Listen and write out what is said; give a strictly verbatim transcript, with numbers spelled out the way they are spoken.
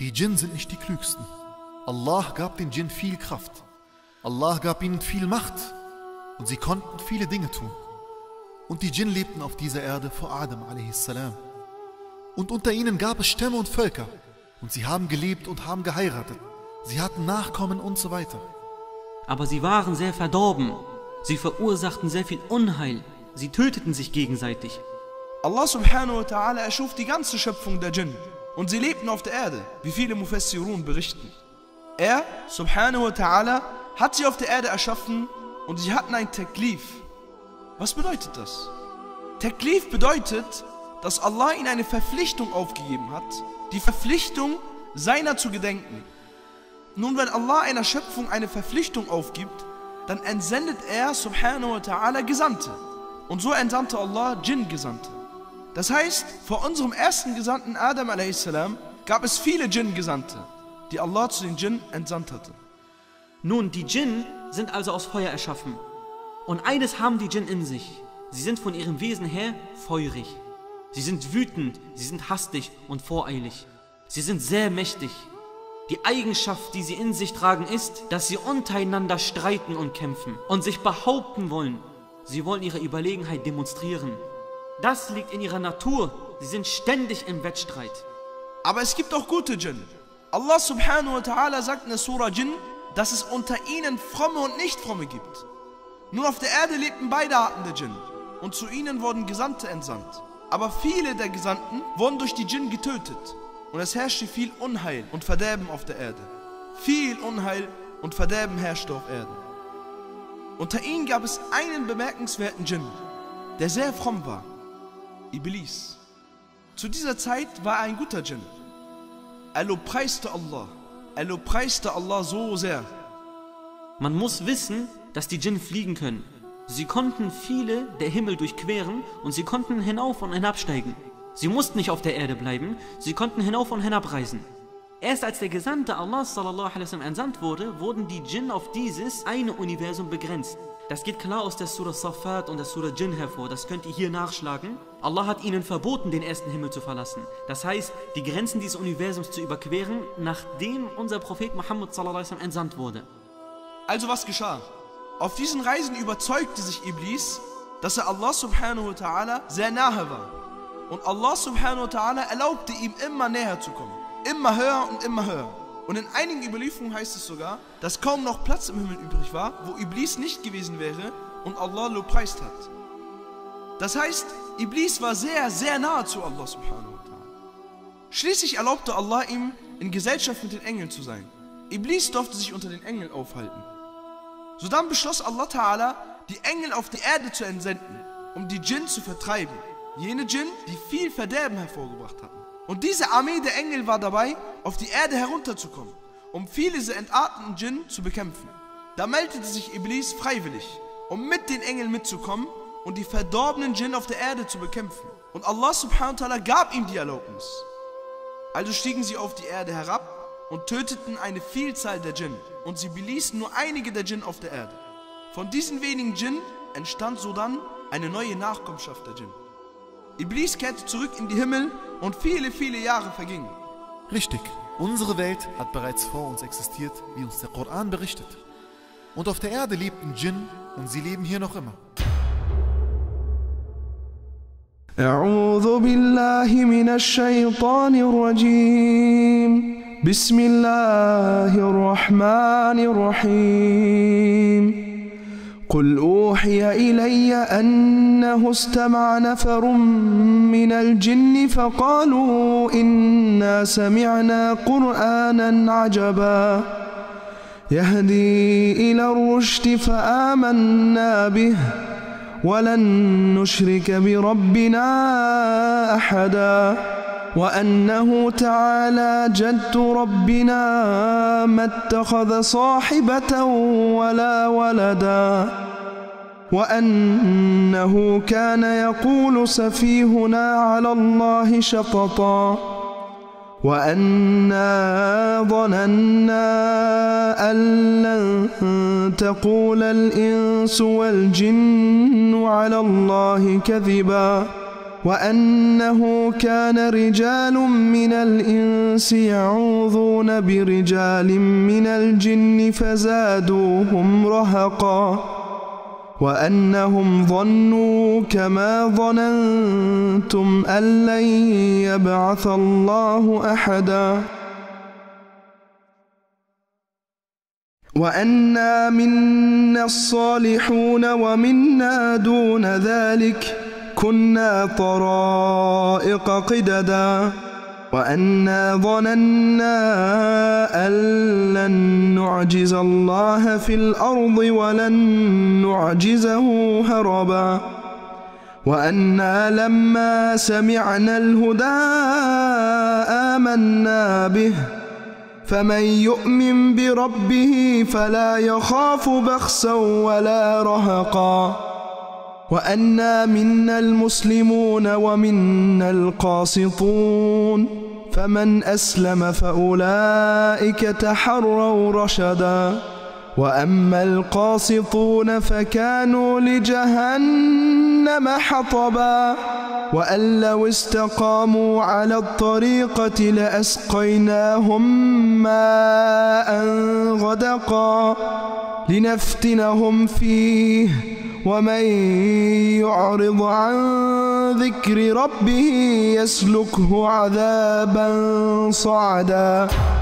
Die Djinn sind nicht die klügsten. Allah gab den Djinn viel Kraft. Allah gab ihnen viel Macht. Und sie konnten viele Dinge tun. Und die Djinn lebten auf dieser Erde vor Adam a s. Und unter ihnen gab es Stämme und Völker. Und sie haben gelebt und haben geheiratet. Sie hatten Nachkommen und so weiter. Aber sie waren sehr verdorben. Sie verursachten sehr viel Unheil. Sie töteten sich gegenseitig. Allah subhanahu wa ta'ala erschuf die ganze Schöpfung der Djinn. Und sie lebten auf der Erde, wie viele Mufassirun berichten. Er, subhanahu wa ta'ala, hat sie auf der Erde erschaffen und sie hatten ein Taklif. Was bedeutet das? Taklif bedeutet, dass Allah ihnen eine Verpflichtung aufgegeben hat, die Verpflichtung, seiner zu gedenken. Nun, wenn Allah einer Schöpfung eine Verpflichtung aufgibt, dann entsendet er, subhanahu wa ta'ala, Gesandte. Und so entsandte Allah Djinn-Gesandte. Das heißt, vor unserem ersten Gesandten Adam a s. gab es viele Djinn-Gesandte, die Allah zu den Djinn entsandt hatte. Nun, die Djinn sind also aus Feuer erschaffen. Und eines haben die Djinn in sich. Sie sind von ihrem Wesen her feurig. Sie sind wütend, sie sind hastig und voreilig. Sie sind sehr mächtig. Die Eigenschaft, die sie in sich tragen, ist, dass sie untereinander streiten und kämpfen und sich behaupten wollen. Sie wollen ihre Überlegenheit demonstrieren. Das liegt in ihrer Natur. Sie sind ständig im Wettstreit. Aber es gibt auch gute Djinn. Allah subhanahu wa ta'ala sagt in der Surah Djinn, dass es unter ihnen fromme und nicht fromme gibt. Nun, auf der Erde lebten beide Arten der Djinn und zu ihnen wurden Gesandte entsandt. Aber viele der Gesandten wurden durch die Djinn getötet und es herrschte viel Unheil und Verderben auf der Erde. Viel Unheil und Verderben herrschte auf Erden. Unter ihnen gab es einen bemerkenswerten Djinn, der sehr fromm war, Iblis. Zu dieser Zeit war er ein guter Djinn. Er lobpreiste Allah. Er lobpreiste Allah so sehr. Man muss wissen, dass die Djinn fliegen können. Sie konnten viele der Himmel durchqueren und sie konnten hinauf und hinabsteigen. Sie mussten nicht auf der Erde bleiben, sie konnten hinauf und hinabreisen. Erst als der Gesandte Allah sallallahu alaihi wasallam entsandt wurde, wurden die Djinn auf dieses eine Universum begrenzt. Das geht klar aus der Surah Safat und der Surah Djinn hervor, das könnt ihr hier nachschlagen. Allah hat ihnen verboten, den ersten Himmel zu verlassen. Das heißt, die Grenzen dieses Universums zu überqueren, nachdem unser Prophet Muhammad sallallahu alaihi wasallam entsandt wurde. Also was geschah? Auf diesen Reisen überzeugte sich Iblis, dass er Allah subhanahu wa ta'ala sehr nahe war. Und Allah subhanahu wa ta'ala erlaubte ihm immer näher zu kommen. Immer höher und immer höher. Und in einigen Überlieferungen heißt es sogar, dass kaum noch Platz im Himmel übrig war, wo Iblis nicht gewesen wäre und Allah lobpreist hat. Das heißt, Iblis war sehr, sehr nahe zu Allah subhanahu wa ta'ala. Schließlich erlaubte Allah ihm, in Gesellschaft mit den Engeln zu sein. Iblis durfte sich unter den Engeln aufhalten. Sodann beschloss Allah ta'ala, die Engel auf die Erde zu entsenden, um die Djinn zu vertreiben. Jene Djinn, die viel Verderben hervorgebracht hatten. Und diese Armee der Engel war dabei, auf die Erde herunterzukommen, um viele dieser entarteten Djinn zu bekämpfen. Da meldete sich Iblis freiwillig, um mit den Engeln mitzukommen und die verdorbenen Djinn auf der Erde zu bekämpfen. Und Allah subhanahu wa ta'ala gab ihm die Erlaubnis. Also stiegen sie auf die Erde herab und töteten eine Vielzahl der Djinn. Und sie beließen nur einige der Djinn auf der Erde. Von diesen wenigen Djinn entstand sodann eine neue Nachkommenschaft der Djinn. Iblis kehrte zurück in die Himmel und viele, viele Jahre vergingen. Richtig, unsere Welt hat bereits vor uns existiert, wie uns der Koran berichtet. Und auf der Erde lebten Djinn und sie leben hier noch immer. أعوذ بالله من الشيطان الرجيم بسم الله الرحمن الرحيم قل أوحي إلي أنه استمع نفر من الجن فقالوا إنا سمعنا قرآنا عجبا يهدي إلى الرشد فآمنا به ولن نشرك بربنا أحدا وأنه تعالى جد ربنا ما اتخذ صاحبة ولا ولدا وأنه كان يقول سفيهنا على الله شططا وأنا ظننا أن لن تقول الإنس والجن على الله كذبا وأنه كان رجال من الإنس يعوذون برجال من الجن فزادوهم رهقا وأنهم ظنوا كما ظننتم أن لن يبعث الله أحدا وأنا منا الصالحون ومنا دون ذلك كنا طرائق قددا وأنا ظننا أن لن نعجز الله في الأرض ولن نعجزه هربا وأنا لما سمعنا الهدى آمنا به فمن يؤمن بربه فلا يخاف بخسا ولا رهقا وأنا منا المسلمون ومنا القاسطون فمن أسلم فأولئك تحروا رشدا وأما القاسطون فكانوا لجهنم حطبا وأن لو استقاموا على الطريقة لأسقيناهم ماء غدقا لنفتنهم فيه ومن يعرض عن ذكر ربه يسلكه عذابا صعدا.